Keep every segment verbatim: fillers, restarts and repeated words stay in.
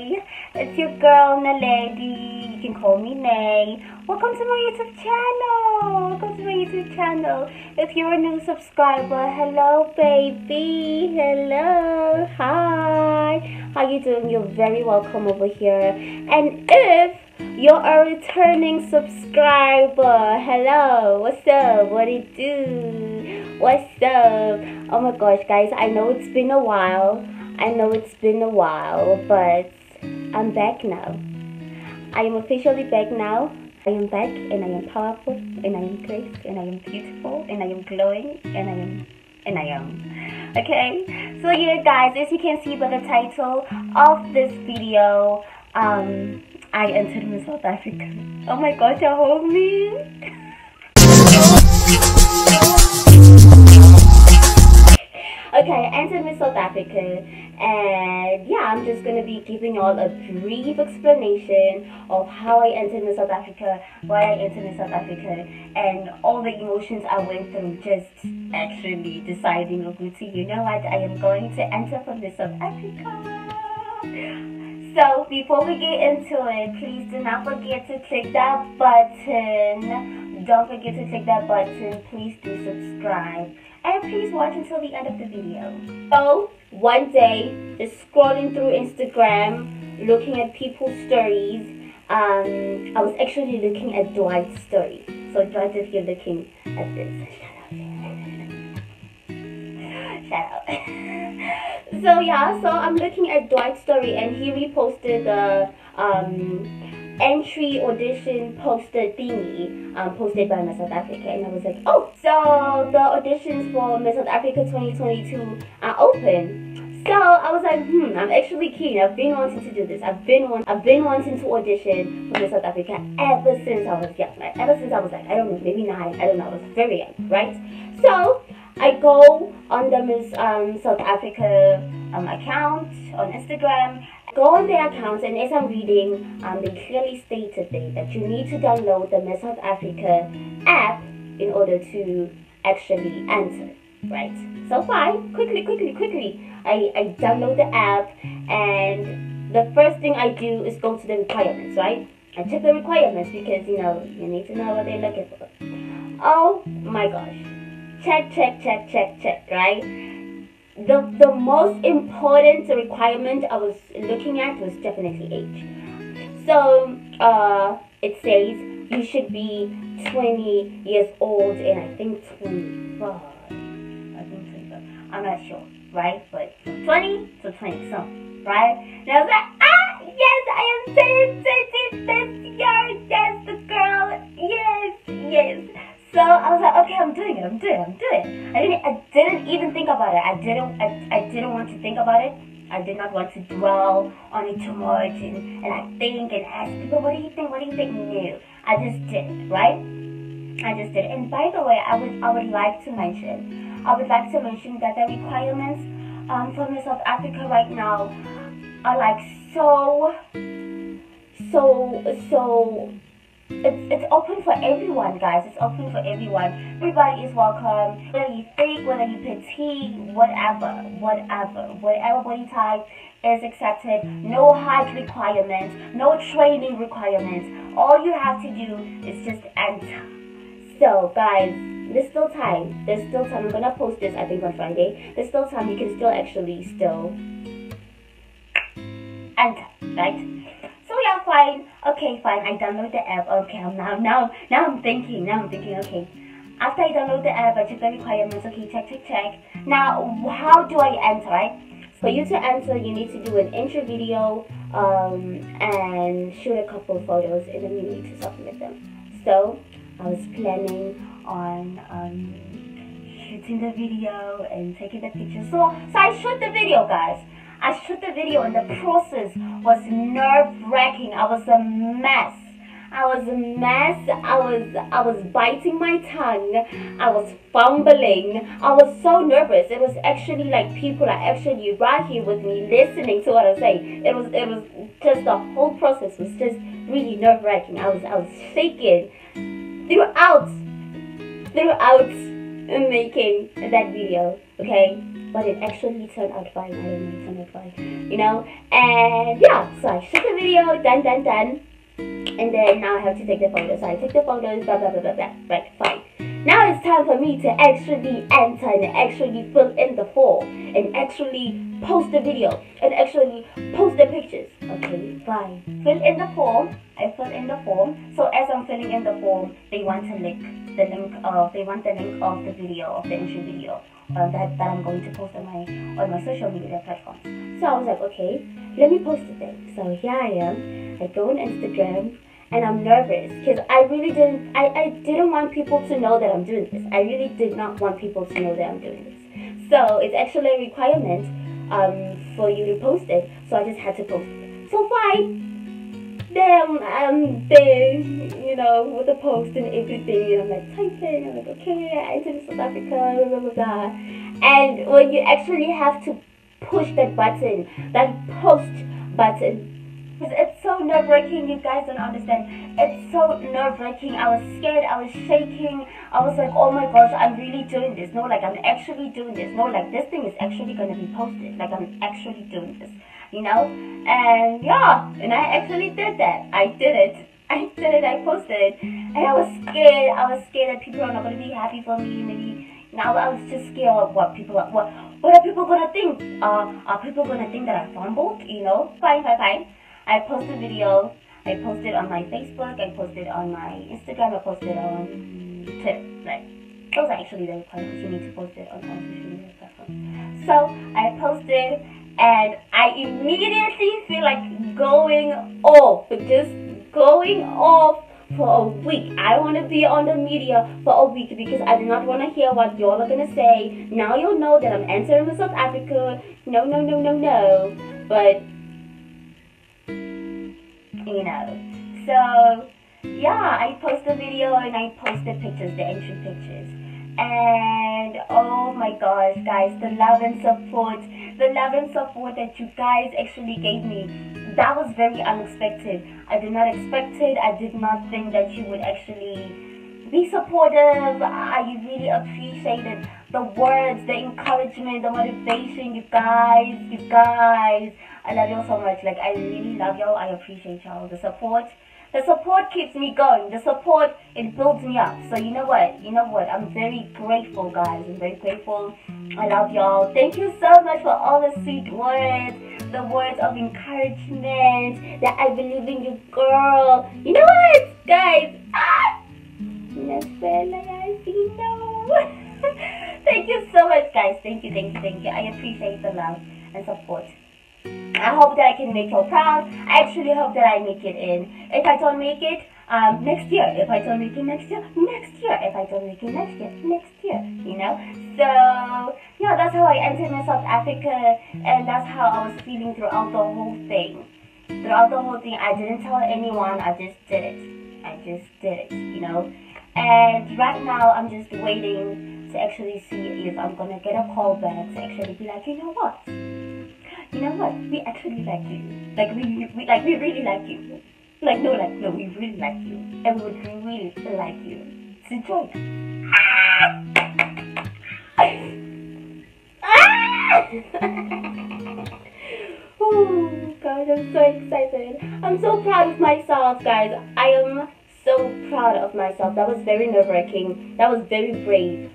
Hey, it's your girl Naledi. You can call me Nay. Welcome to my YouTube channel. Welcome to my YouTube channel. If you're a new subscriber, hello baby. Hello. Hi. How you doing? You're very welcome over here. And if you're a returning subscriber, hello. What's up? What it do? What's up? Oh my gosh, guys, I know it's been a while. I know it's been a while, but I'm back now. I am officially back now. I am back, and I am powerful, and I am great, and I am beautiful, and I am glowing, and I am, and I am. Okay? So yeah, guys, as you can see by the title of this video, um, I entered Miss South Africa. Oh my gosh, you hold me. Okay, I entered Miss South Africa, and yeah, I'm just gonna be giving y'all a brief explanation of how I entered Miss South Africa, why I entered Miss South Africa, and all the emotions I went through just actually deciding, Uguti, you know what, I am going to enter for Miss South Africa. So before we get into it, please do not forget to click that button. Don't forget to click that button. Please do subscribe. And please watch until the end of the video. So, one day, just scrolling through Instagram, looking at people's stories, um, I was actually looking at Dwight's story. So, Dwight, if you're looking at this, shout out. So, yeah, so I'm looking at Dwight's story, and he reposted the um, entry audition poster thingy um, posted by Miss South Africa, and I was like, oh, so the auditions for Miss South Africa twenty twenty-two are open. So I was like, hmm, I'm actually keen. I've been wanting to do this. I've been want I've been wanting to audition for Miss South Africa ever since I was young. Like, ever since I was like, I don't know, maybe nine. I don't know. I was very young, right? So I go on the Miss um, South Africa um, account on Instagram. Go on their accounts, and as I'm reading, um, they clearly stated there that you need to download the Miss South Africa app in order to actually enter, right? So fine, quickly, quickly, quickly, I, I download the app, and the first thing I do is go to the requirements, right? I check the requirements because, you know, you need to know what they're looking for. Oh my gosh. Check, check, check, check, check, right? The, the most important requirement I was looking at was definitely age. So, uh, it says you should be twenty years old, and I think twenty-five. I think twenty-five. I'm not sure, right? But from twenty to twenty something, right? And I was like, ah, yes, I am turning thirty this year. Yes, the girl. Yes, yes. So I was like, okay, I'm doing it, I'm doing it, I'm doing it. I didn't, I didn't even think about it. I didn't, I, I didn't want to think about it. I did not want to dwell on it too much and, and I think and ask people, what do you think, what do you think? No, I just did it, right? I just did it. And by the way, I would, I would like to mention, I would like to mention that the requirements um, for Miss South Africa right now are like so, so, so, It's, it's open for everyone, guys. It's open for everyone. Everybody is welcome. Whether you thick, whether you petite, whatever, whatever, whatever body type is accepted. No height requirements, no training requirements. All you have to do is just enter. So, guys, there's still time. There's still time. I'm gonna post this, I think, on Friday. There's still time. You can still actually still enter, right? So yeah, fine. Okay, fine. I download the app. Okay, I'm now, now, now I'm thinking. Now I'm thinking. Okay, after I download the app, I check the requirements. Okay, check, check, check. Now, how do I enter? Right? For you to enter, you need to do an intro video, um, and shoot a couple of photos, and then you need to submit them. So I was planning on um, shooting the video and taking the picture. So, so I shoot the video, guys. I shot the video, and the process was nerve-wracking. I was a mess. I was a mess. I was I was biting my tongue. I was fumbling. I was so nervous. It was actually like people are actually right here with me listening to what I say. It was it was just the whole process was just really nerve-wracking. I was I was shaking throughout throughout making that video, okay? But it actually turned out fine. I don't know, it turned out fine, you know? And yeah, so I shoot the video, done, done, done. And then now I have to take the photos. So I take the photos, blah, blah, blah, blah, blah. Right, fine. Now it's time for me to actually enter and actually fill in the form and actually post the video and actually post the pictures. Okay, fine. Fill in the form. I fill in the form. So as I'm filling in the form, they want to link the link of they want the link of the video of the entry video uh, that that I'm going to post on my on my social media platforms. So I was like, okay, let me post it then. So here I am. I go on Instagram. And I'm nervous because I really didn't I, I didn't want people to know that I'm doing this. I really did not want people to know that I'm doing this. So it's actually a requirement um, for you to post it. So I just had to post it. So fine. Then I'm there, you know, with the post and everything. And I'm like typing. I'm like, okay, I entered South Africa, blah, blah, blah, blah. And when you actually have to push that button, that post button, it's so nerve-wracking, you guys don't understand. It's so nerve-wracking. I was scared, I was shaking. I was like, oh my gosh, I'm really doing this. No, like I'm actually doing this. No, like this thing is actually going to be posted. Like I'm actually doing this, you know? And yeah, and I actually did that. I did it. I did it, I posted it. And I was scared. I was scared that people are not going to be happy for me. Maybe, now I was just scared of what people are, what, what are people going to think? Uh, are people going to think that I fumbled, you know? Fine, fine, fine. I posted a video, I posted on my Facebook, I posted on my Instagram, I posted on Twitter. Like, those are actually the requirements. You need to post it on all social media platforms. So I posted, and I immediately feel like going off, just going off for a week. I want to be on the media for a week because I do not want to hear what y'all are gonna say. Now you'll know that I'm entering South Africa. No, no, no, no, no. But you know, so yeah, I post a video and I post the pictures, the entry pictures, and oh my gosh, guys, the love and support, the love and support that you guys actually gave me, that was very unexpected. I did not expect it. I did not think that you would actually be supportive. I really appreciated the words, the encouragement, the motivation, you guys, you guys. I love y'all so much. Like, I really love y'all. I appreciate y'all. The support, the support keeps me going. The support, it builds me up. So you know what? You know what? I'm very grateful, guys. I'm very grateful. I love y'all. Thank you so much for all the sweet words, the words of encouragement, that I believe in you, girl. You know what, guys? Ah! Thank you so much, guys. Thank you, thank you, thank you. I appreciate the love and support. I hope that I can make you proud. I actually hope that I make it in. If I don't make it, um, next year. If I don't make it next year, next year. If I don't make it next year, next year. You know? So, yeah, that's how I entered in South Africa. And that's how I was feeling throughout the whole thing. Throughout the whole thing, I didn't tell anyone. I just did it. I just did it, you know? And right now, I'm just waiting to actually see if I'm going to get a call back to actually be like, you know what? You know what? We actually like you. Like we, we like we really like you. Like no, like no, we really like you, and we would really like you to join us. Oh God, I'm so excited. I'm so proud of myself, guys. I am so proud of myself. That was very nerve-wracking. That was very brave.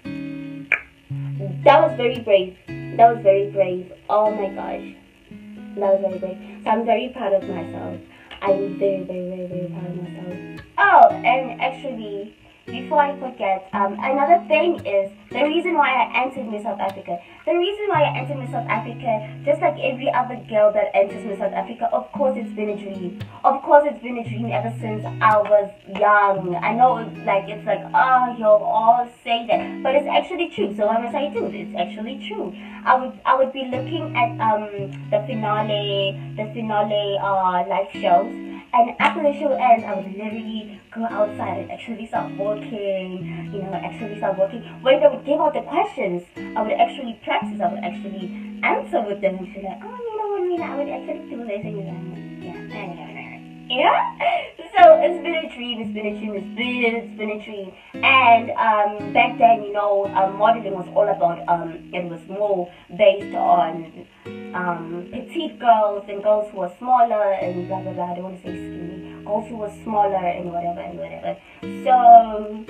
That was very brave. That was very brave. Oh my gosh. That was very brave. So I'm very proud of myself. I'm very, very, very, very proud of myself. Oh, and actually, before I forget, um, another thing is the reason why I entered Miss South Africa. The reason why I entered Miss South Africa, just like every other girl that enters Miss South Africa, of course it's been a dream. Of course it's been a dream ever since I was young. I know, like, it's like, oh, you'll all say that, but it's actually true. So why must I do it? It's actually true. I would, I would be looking at um the finale, the finale uh live shows. And after the show ends, I would literally go outside and actually start working, you know, actually start working. When they would give out the questions, I would actually practice, I would actually answer with them and be like, oh, you know what, Mina, I would actually do this and that. Yeah, yeah. So it's been a dream, it's been a dream, it's been, it's been a dream. And um, back then, you know, um, modeling was all about, um, it was more based on um, petite girls and girls who were smaller and blah, blah, blah. I don't want to say skinny. Girls who were smaller and whatever and whatever. So,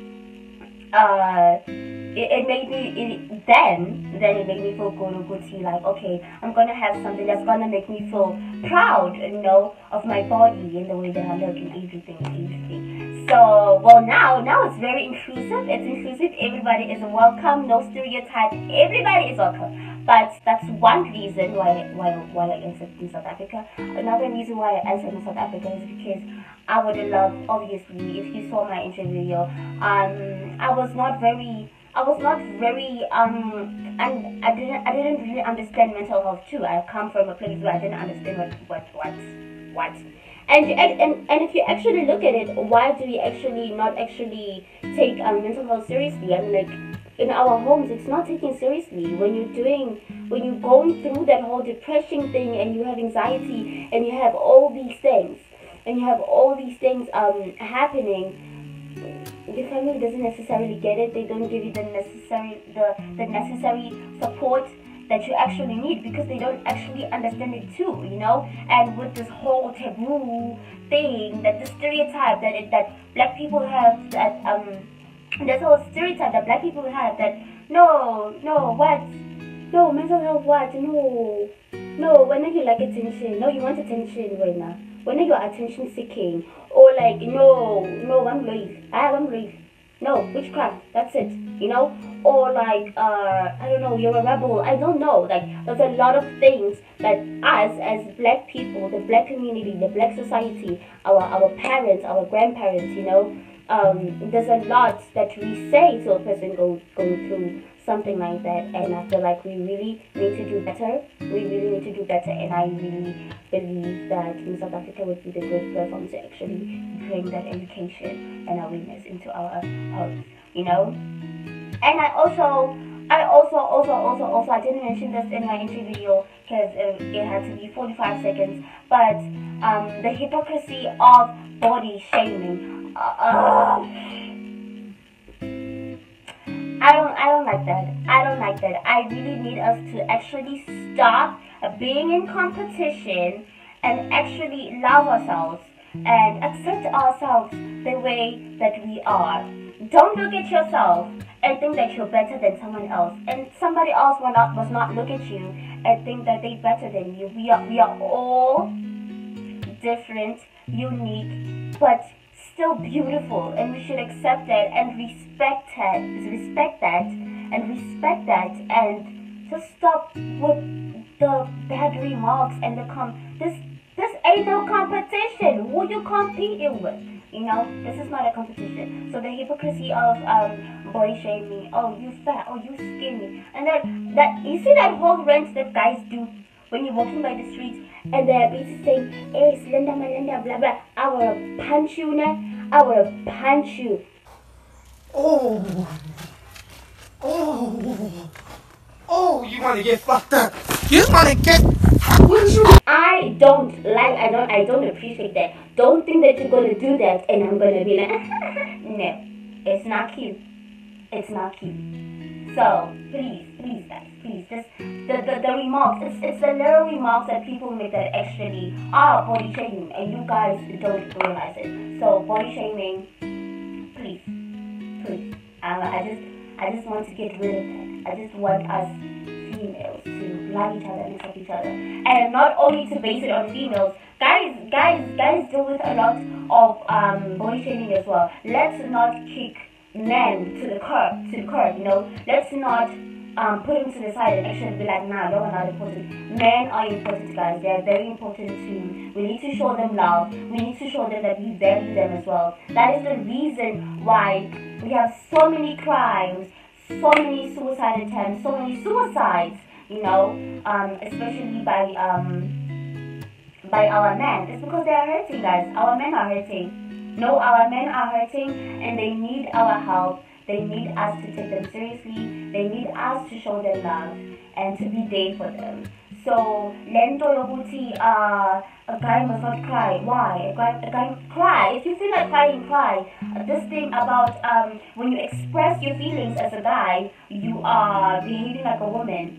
uh, it, it made me, it, then, then it made me feel good, good to like, okay, I'm gonna have something that's gonna make me feel proud, you know, of my body and the way that I look and everything and everything. So, well now, now it's very inclusive, it's inclusive, everybody is welcome, no stereotype, everybody is welcome. But that's one reason why, why, why I answered in South Africa. Another reason why I answered in South Africa is because I would love, obviously, if you saw my interview video, um, I was not very, I was not very, um, and I didn't, I didn't really understand mental health too. I come from a place where I didn't understand what, what, what, what. And, and, and, and if you actually look at it, why do we actually not actually take um, mental health seriously? I mean, like, in our homes, it's not taken seriously. When you're doing, when you're going through that whole depression thing and you have anxiety and you have all these things, and you have all these things um, happening, your family doesn't necessarily get it. They don't give you the necessary the, the necessary support that you actually need because they don't actually understand it too, you know. And with this whole taboo thing, that the stereotype that it, that black people have, that um this whole stereotype that black people have, that no no what no mental health what no no when you like attention, no you want attention right now, when you are attention seeking, or like no no I'm brave, I am brave, no witchcraft, that's it, you know, or like uh I don't know, you're a rebel, I don't know, like there's a lot of things that us as black people, the black community, the black society, our our parents, our grandparents, you know, um there's a lot that we say to a person go, going through something like that, and I feel like we really need to do better. We really need to do better, and I really believe that in South Africa would be the good platform to actually bring that education and awareness into our homes, you know. And I also, I also, also, also, also, I didn't mention this in my interview video because it, it had to be forty-five seconds, but um, the hypocrisy of body shaming. Uh, I don't, I don't like that. I don't like that. I really need us to actually stop being in competition and actually love ourselves and accept ourselves the way that we are. Don't look at yourself and think that you're better than someone else, and somebody else will not must not look at you and think that they're better than you. We are we are all different, unique, but still beautiful, and we should accept that and respect that, respect that, and respect that, and just stop with the bad remarks and the com. This this ain't no competition. Who you competing with? You know, this is not a competition. So the hypocrisy of um body shaming. Oh, you fat. Oh, you skinny. And then that you see that whole rant that guys do when you're walking by the streets and they're basically saying, "Hey, Slender Melinda, blah blah. I will punch you now. I will punch you." Oh, oh, oh! You want to get fucked up? You want to get? What is you? I don't like. I don't. I don't appreciate that. Don't think that you're gonna do that, and I'm gonna be like, no, it's not cute. It's not cute. So please, please, guys, please, just the, the, the remarks. It's it's the little remarks that people make that actually are body shaming, and you guys don't realize it. So body shaming, please, please. I, I just I just want to get rid of that. I just want us females to love each other and accept each other, and not only to base it on females. Guys, guys, guys deal with a lot of um body shaming as well. Let's not kick men to the curb, to the curb, you know. Let's not um, put them to the side and actually be like, nah, you're not important. Men are important, guys. They are very important too. We need to show them love. We need to show them that we value them as well. That is the reason why we have so many crimes, so many suicide attempts, so many suicides, you know, um, especially by um, by our men. It's because they are hurting, guys. Our men are hurting. No, our men are hurting and they need our help. They need us to take them seriously. They need us to show them love and to be there for them. So lento yokuthi uh a guy must not cry. Why? A guy, a guy cry. If you feel like crying, cry. Uh, this thing about um when you express your feelings as a guy, you are behaving like a woman.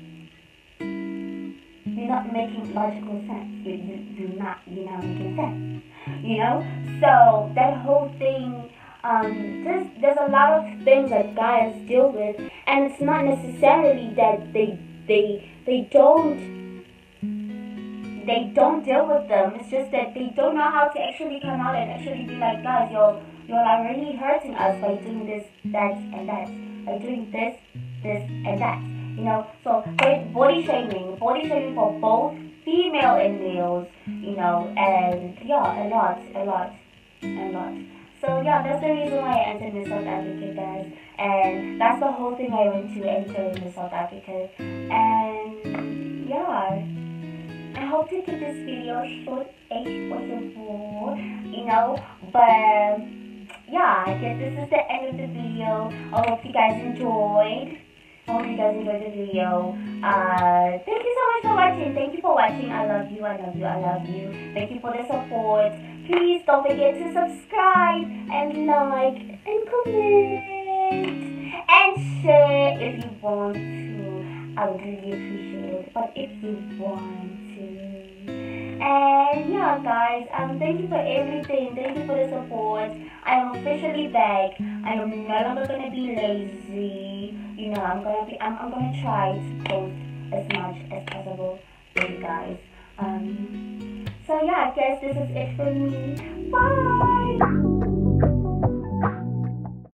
You're not making logical sense. You you do not. You're not making sense. You know. So that whole thing. Um, there's, there's a lot of things that guys deal with, and it's not necessarily that they they they don't they don't deal with them. It's just that they don't know how to actually come out and actually be like, guys, you're you're like really hurting us by doing this, that, and that, by doing this, this, and that. You know, so body shaming, body shaming for both female and males. You know, and yeah, a lot, a lot, a lot. So yeah, that's the reason why I entered Miss South Africa, guys. And that's the whole thing I went to enter Miss South Africa. And yeah, I hope to keep this video short as possible, you know. But yeah, I guess this is the end of the video. I hope you guys enjoyed. I hope you guys enjoyed the video. Uh, thank you so much for watching. Thank you for watching. I love you. I love you. I love you. Thank you for the support. Please don't forget to subscribe and like and comment and share if you want to. I would really appreciate it. But if you want to. And yeah, guys, um, thank you for everything. Thank you for the support. I am officially back. I am no longer gonna be lazy. You know, I'm gonna be. I'm, I'm gonna try to post as much as possible for you guys. Um. So yeah, I guess this is it for me. Bye.